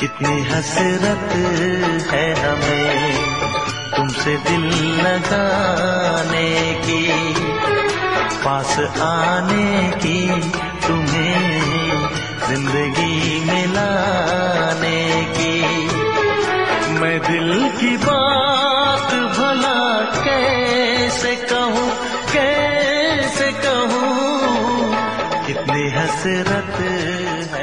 कितनी हसरत है हमें तुमसे दिल लगाने की, पास आने की, तुम्हें जिंदगी में लाने की। मैं दिल की बात भला कैसे कहूँ, कैसे कहूँ, कितनी हसरत है।